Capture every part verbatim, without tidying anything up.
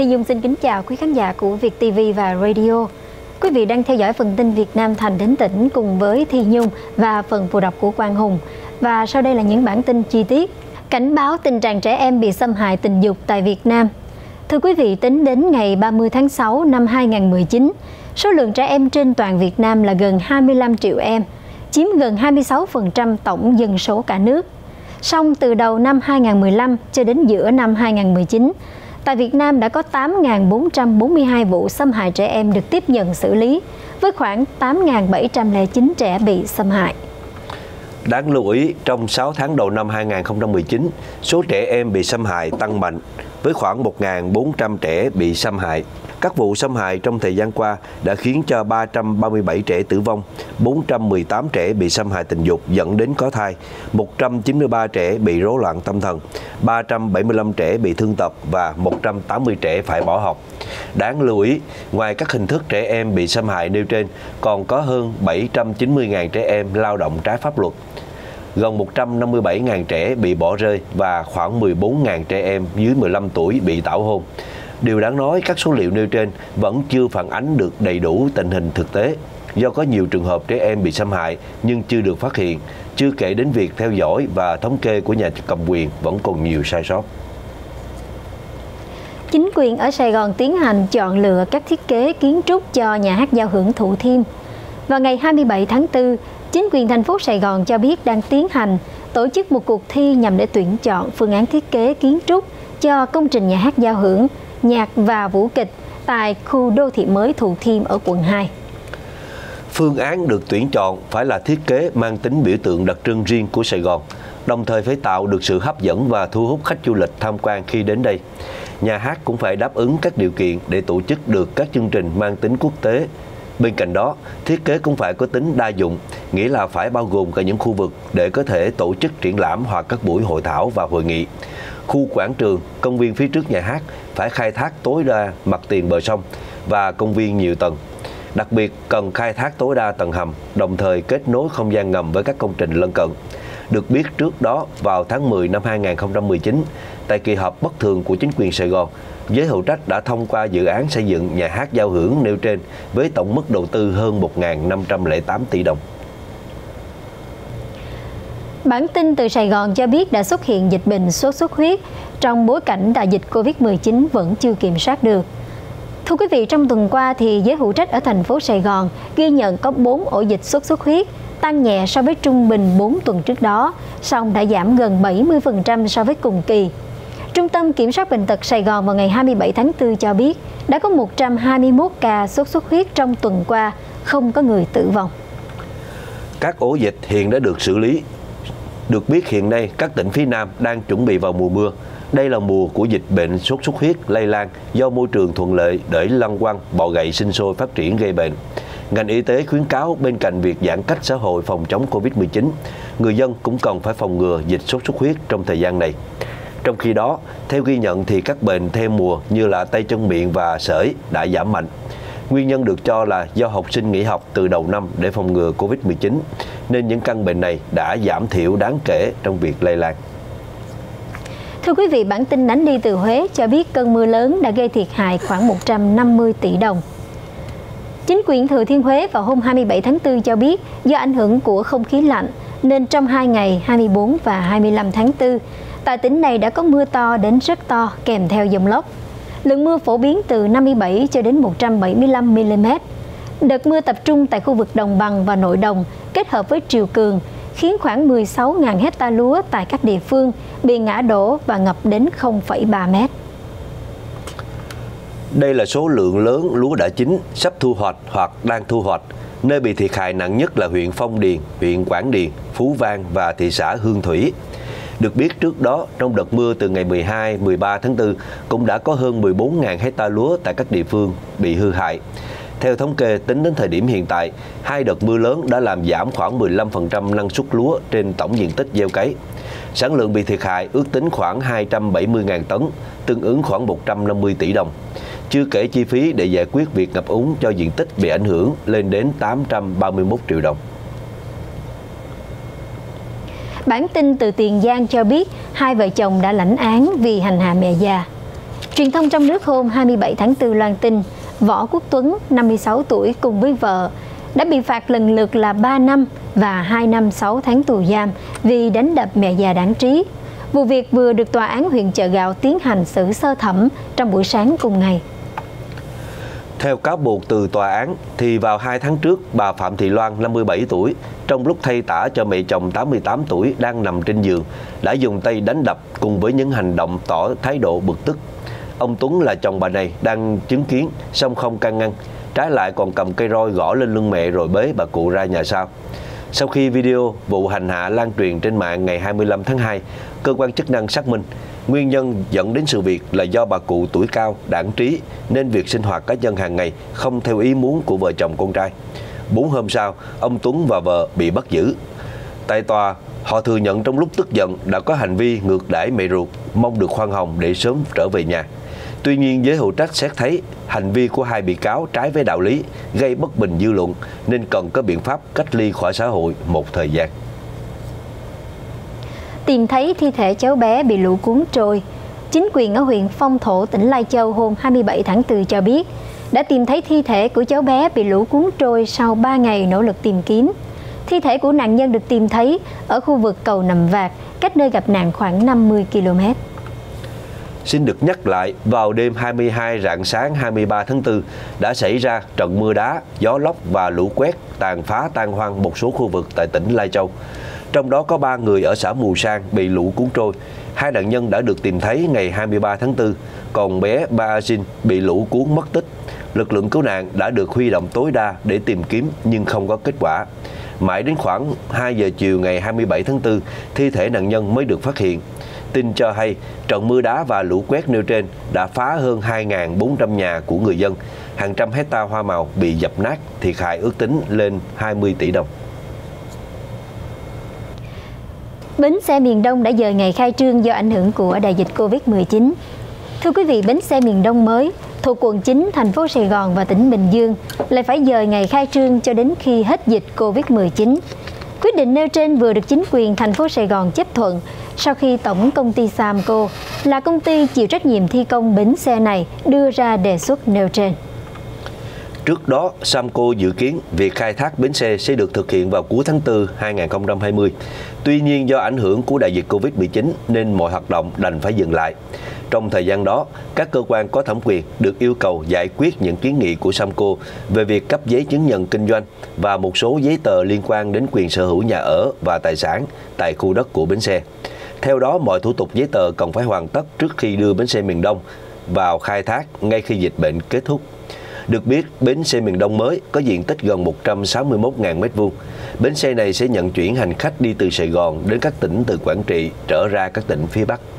Thi Dung xin kính chào quý khán giả của Việt ti vi và Radio. Quý vị đang theo dõi phần tin Việt Nam thành đến tỉnh cùng với Thi Nhung và phần phụ đọc của Quang Hùng. Và sau đây là những bản tin chi tiết. Cảnh báo tình trạng trẻ em bị xâm hại tình dục tại Việt Nam. Thưa quý vị, tính đến ngày ba mươi tháng sáu năm hai nghìn không trăm mười chín, số lượng trẻ em trên toàn Việt Nam là gần hai mươi lăm triệu em, chiếm gần hai mươi sáu phần trăm tổng dân số cả nước. Song từ đầu năm hai nghìn không trăm mười lăm cho đến giữa năm hai nghìn không trăm mười chín, tại Việt Nam đã có tám nghìn bốn trăm bốn mươi hai vụ xâm hại trẻ em được tiếp nhận xử lý, với khoảng tám nghìn bảy trăm lẻ chín trẻ bị xâm hại. Đáng lưu ý, trong sáu tháng đầu năm hai nghìn không trăm mười chín, số trẻ em bị xâm hại tăng mạnh, với khoảng một nghìn bốn trăm trẻ bị xâm hại. Các vụ xâm hại trong thời gian qua đã khiến cho ba trăm ba mươi bảy trẻ tử vong, bốn trăm mười tám trẻ bị xâm hại tình dục dẫn đến có thai, một trăm chín mươi ba trẻ bị rối loạn tâm thần, ba trăm bảy mươi lăm trẻ bị thương tật và một trăm tám mươi trẻ phải bỏ học. Đáng lưu ý, ngoài các hình thức trẻ em bị xâm hại nêu trên, còn có hơn bảy trăm chín mươi nghìn trẻ em lao động trái pháp luật, gần một trăm năm mươi bảy nghìn trẻ bị bỏ rơi và khoảng mười bốn nghìn trẻ em dưới mười lăm tuổi bị tảo hôn. Điều đáng nói, các số liệu nêu trên vẫn chưa phản ánh được đầy đủ tình hình thực tế, do có nhiều trường hợp trẻ em bị xâm hại nhưng chưa được phát hiện, chưa kể đến việc theo dõi và thống kê của nhà cầm quyền vẫn còn nhiều sai sót. Chính quyền ở Sài Gòn tiến hành chọn lựa các thiết kế kiến trúc cho nhà hát giao hưởng Thủ Thiêm. Vào ngày hai mươi bảy tháng tư, chính quyền thành phố Sài Gòn cho biết đang tiến hành tổ chức một cuộc thi nhằm để tuyển chọn phương án thiết kế kiến trúc cho công trình nhà hát giao hưởng, nhạc và vũ kịch tại khu đô thị mới Thủ Thiêm ở quận hai. Phương án được tuyển chọn phải là thiết kế mang tính biểu tượng đặc trưng riêng của Sài Gòn, đồng thời phải tạo được sự hấp dẫn và thu hút khách du lịch tham quan khi đến đây. Nhà hát cũng phải đáp ứng các điều kiện để tổ chức được các chương trình mang tính quốc tế. Bên cạnh đó, thiết kế cũng phải có tính đa dụng, nghĩa là phải bao gồm cả những khu vực để có thể tổ chức triển lãm hoặc các buổi hội thảo và hội nghị. Khu quảng trường, công viên phía trước nhà hát phải khai thác tối đa mặt tiền bờ sông và công viên nhiều tầng. Đặc biệt cần khai thác tối đa tầng hầm, đồng thời kết nối không gian ngầm với các công trình lân cận. Được biết trước đó, vào tháng mười năm hai nghìn không trăm mười chín, tại kỳ họp bất thường của chính quyền Sài Gòn, giới hữu trách đã thông qua dự án xây dựng nhà hát giao hưởng nêu trên với tổng mức đầu tư hơn một nghìn năm trăm lẻ tám tỷ đồng. Bản tin từ Sài Gòn cho biết đã xuất hiện dịch bệnh sốt xuất huyết trong bối cảnh đại dịch Covid mười chín vẫn chưa kiểm soát được. Thưa quý vị, trong tuần qua thì giới hữu trách ở thành phố Sài Gòn ghi nhận có bốn ổ dịch sốt xuất huyết, tăng nhẹ so với trung bình bốn tuần trước đó, song đã giảm gần bảy mươi phần trăm so với cùng kỳ. Trung tâm Kiểm soát Bệnh tật Sài Gòn vào ngày hai mươi bảy tháng tư cho biết đã có một trăm hai mươi mốt ca sốt xuất huyết trong tuần qua, không có người tử vong. Các ổ dịch hiện đã được xử lý. Được biết hiện nay các tỉnh phía Nam đang chuẩn bị vào mùa mưa. Đây là mùa của dịch bệnh sốt xuất huyết lây lan do môi trường thuận lợi để lăng quăng, bọ gậy sinh sôi phát triển gây bệnh. Ngành y tế khuyến cáo bên cạnh việc giãn cách xã hội phòng chống Covid mười chín, người dân cũng cần phải phòng ngừa dịch sốt xuất huyết trong thời gian này. Trong khi đó, theo ghi nhận thì các bệnh theo mùa như là tay chân miệng và sởi đã giảm mạnh. Nguyên nhân được cho là do học sinh nghỉ học từ đầu năm để phòng ngừa Covid mười chín, nên những căn bệnh này đã giảm thiểu đáng kể trong việc lây lan. Thưa quý vị, bản tin đánh đi từ Huế cho biết cơn mưa lớn đã gây thiệt hại khoảng một trăm năm mươi tỷ đồng. Chính quyền Thừa Thiên Huế vào hôm hai mươi bảy tháng tư cho biết do ảnh hưởng của không khí lạnh nên trong hai ngày hai mươi bốn và hai mươi lăm tháng tư, tại tỉnh này đã có mưa to đến rất to kèm theo dông lốc. Lượng mưa phổ biến từ năm mươi bảy cho đến một trăm bảy mươi lăm mi li mét. Đợt mưa tập trung tại khu vực đồng bằng và nội đồng kết hợp với triều cường khiến khoảng mười sáu nghìn hecta lúa tại các địa phương bị ngã đổ và ngập đến không phẩy ba mét. Đây là số lượng lớn lúa đã chín, sắp thu hoạch hoặc đang thu hoạch. Nơi bị thiệt hại nặng nhất là huyện Phong Điền, huyện Quảng Điền, Phú Vang và thị xã Hương Thủy. Được biết trước đó, trong đợt mưa từ ngày mười hai, mười ba tháng tư cũng đã có hơn mười bốn nghìn hecta lúa tại các địa phương bị hư hại. Theo thống kê, tính đến thời điểm hiện tại, hai đợt mưa lớn đã làm giảm khoảng mười lăm phần trăm năng suất lúa trên tổng diện tích gieo cấy. Sản lượng bị thiệt hại ước tính khoảng hai trăm bảy mươi nghìn tấn, tương ứng khoảng một trăm năm mươi tỷ đồng. Chưa kể chi phí để giải quyết việc ngập úng cho diện tích bị ảnh hưởng lên đến tám trăm ba mươi mốt triệu đồng. Bản tin từ Tiền Giang cho biết hai vợ chồng đã lãnh án vì hành hạ mẹ già. Truyền thông trong nước hôm hai mươi bảy tháng tư loan tin Võ Quốc Tuấn, năm mươi sáu tuổi, cùng với vợ đã bị phạt lần lượt là ba năm và hai năm sáu tháng tù giam vì đánh đập mẹ già đáng trí. Vụ việc vừa được Tòa án huyện Chợ Gạo tiến hành xử sơ thẩm trong buổi sáng cùng ngày. Theo cáo buộc từ tòa án, thì vào hai tháng trước, bà Phạm Thị Loan, năm mươi bảy tuổi, trong lúc thay tã cho mẹ chồng tám mươi tám tuổi đang nằm trên giường, đã dùng tay đánh đập cùng với những hành động tỏ thái độ bực tức. Ông Tuấn là chồng bà này đang chứng kiến, song không can ngăn, trái lại còn cầm cây roi gõ lên lưng mẹ rồi bế bà cụ ra nhà sau. Sau khi video vụ hành hạ lan truyền trên mạng ngày hai mươi lăm tháng hai, cơ quan chức năng xác minh nguyên nhân dẫn đến sự việc là do bà cụ tuổi cao, đãng trí nên việc sinh hoạt cá nhân hàng ngày không theo ý muốn của vợ chồng con trai. Bốn hôm sau, ông Tuấn và vợ bị bắt giữ. Tại tòa, họ thừa nhận trong lúc tức giận đã có hành vi ngược đãi mẹ ruột, mong được khoan hồng để sớm trở về nhà. Tuy nhiên, giới hữu trách xét thấy hành vi của hai bị cáo trái với đạo lý, gây bất bình dư luận nên cần có biện pháp cách ly khỏi xã hội một thời gian. Tìm thấy thi thể cháu bé bị lũ cuốn trôi. Chính quyền ở huyện Phong Thổ, tỉnh Lai Châu hôm hai mươi bảy tháng tư cho biết đã tìm thấy thi thể của cháu bé bị lũ cuốn trôi sau ba ngày nỗ lực tìm kiếm. Thi thể của nạn nhân được tìm thấy ở khu vực cầu Nằm Vạc, cách nơi gặp nạn khoảng năm mươi ki lô mét. Xin được nhắc lại, vào đêm hai mươi hai rạng sáng hai mươi ba tháng tư đã xảy ra trận mưa đá, gió lốc và lũ quét tàn phá tan hoang một số khu vực tại tỉnh Lai Châu. Trong đó có ba người ở xã Mù Sang bị lũ cuốn trôi. Hai nạn nhân đã được tìm thấy ngày hai mươi ba tháng tư, còn bé Ba Azin bị lũ cuốn mất tích. Lực lượng cứu nạn đã được huy động tối đa để tìm kiếm nhưng không có kết quả. Mãi đến khoảng hai giờ chiều ngày hai mươi bảy tháng tư, thi thể nạn nhân mới được phát hiện. Tin cho hay, trận mưa đá và lũ quét nêu trên đã phá hơn hai nghìn bốn trăm nhà của người dân. Hàng trăm hecta hoa màu bị dập nát, thiệt hại ước tính lên hai mươi tỷ đồng. Bến xe miền Đông đã dời ngày khai trương do ảnh hưởng của đại dịch Covid mười chín. Thưa quý vị, bến xe miền Đông mới thuộc quận chín, thành phố Sài Gòn và tỉnh Bình Dương lại phải dời ngày khai trương cho đến khi hết dịch Covid mười chín. Quyết định nêu trên vừa được chính quyền thành phố Sài Gòn chấp thuận sau khi Tổng công ty Samco, là công ty chịu trách nhiệm thi công bến xe này, đưa ra đề xuất nêu trên. Trước đó, Samco dự kiến việc khai thác bến xe sẽ được thực hiện vào cuối tháng tư hai nghìn không trăm hai mươi. Tuy nhiên, do ảnh hưởng của đại dịch Covid mười chín nên mọi hoạt động đành phải dừng lại. Trong thời gian đó, các cơ quan có thẩm quyền được yêu cầu giải quyết những kiến nghị của Samco về việc cấp giấy chứng nhận kinh doanh và một số giấy tờ liên quan đến quyền sở hữu nhà ở và tài sản tại khu đất của bến xe. Theo đó, mọi thủ tục giấy tờ cần phải hoàn tất trước khi đưa bến xe miền Đông vào khai thác ngay khi dịch bệnh kết thúc. Được biết, bến xe miền Đông mới có diện tích gần một trăm sáu mươi mốt nghìn mét vuông. Bến xe này sẽ nhận chuyển hành khách đi từ Sài Gòn đến các tỉnh từ Quảng Trị trở ra các tỉnh phía Bắc.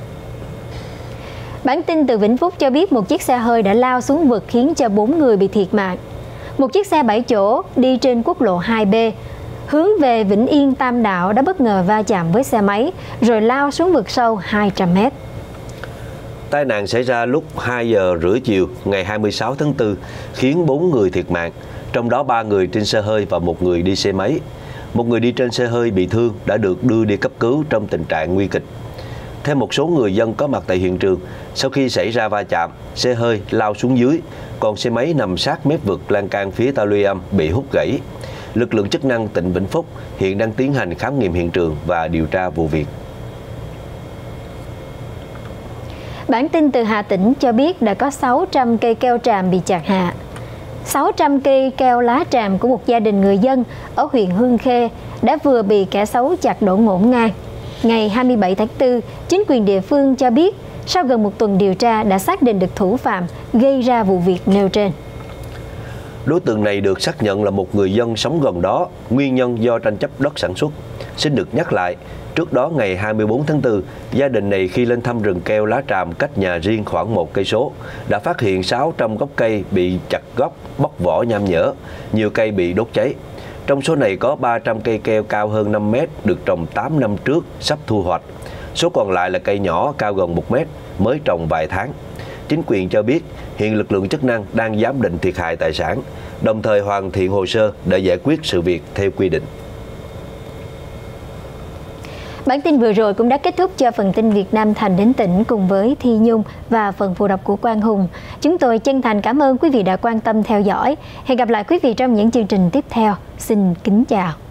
Bản tin từ Vĩnh Phúc cho biết một chiếc xe hơi đã lao xuống vực khiến cho bốn người bị thiệt mạng. Một chiếc xe bảy chỗ đi trên quốc lộ hai B hướng về Vĩnh Yên Tam Đạo đã bất ngờ va chạm với xe máy rồi lao xuống vực sâu hai trăm mét. Tai nạn xảy ra lúc hai giờ rưỡi chiều ngày hai mươi sáu tháng tư khiến bốn người thiệt mạng, trong đó ba người trên xe hơi và một người đi xe máy. Một người đi trên xe hơi bị thương đã được đưa đi cấp cứu trong tình trạng nguy kịch. Theo một số người dân có mặt tại hiện trường, sau khi xảy ra va chạm, xe hơi lao xuống dưới, còn xe máy nằm sát mép vực lan can phía ta luy âm bị hút gãy. Lực lượng chức năng tỉnh Vĩnh Phúc hiện đang tiến hành khám nghiệm hiện trường và điều tra vụ việc. Bản tin từ Hà Tĩnh cho biết đã có sáu trăm cây keo tràm bị chặt hạ. sáu trăm cây keo lá tràm của một gia đình người dân ở huyện Hương Khê đã vừa bị kẻ xấu chặt đổ ngổn ngang. Ngày hai mươi bảy tháng tư, chính quyền địa phương cho biết sau gần một tuần điều tra đã xác định được thủ phạm gây ra vụ việc nêu trên. Đối tượng này được xác nhận là một người dân sống gần đó, nguyên nhân do tranh chấp đất sản xuất. Xin được nhắc lại, trước đó ngày hai mươi bốn tháng tư, gia đình này khi lên thăm rừng keo lá tràm cách nhà riêng khoảng một cây số, đã phát hiện sáu trăm gốc cây bị chặt gốc, bóc vỏ nham nhở, nhiều cây bị đốt cháy. Trong số này có ba trăm cây keo cao hơn năm mét được trồng tám năm trước, sắp thu hoạch. Số còn lại là cây nhỏ cao gần một mét, mới trồng vài tháng. Chính quyền cho biết hiện lực lượng chức năng đang giám định thiệt hại tài sản, đồng thời hoàn thiện hồ sơ để giải quyết sự việc theo quy định. Bản tin vừa rồi cũng đã kết thúc cho phần tin Việt Nam Thành đến tỉnh cùng với Thi Nhung và phần phụ đọc của Quang Hùng. Chúng tôi chân thành cảm ơn quý vị đã quan tâm theo dõi. Hẹn gặp lại quý vị trong những chương trình tiếp theo. Xin kính chào.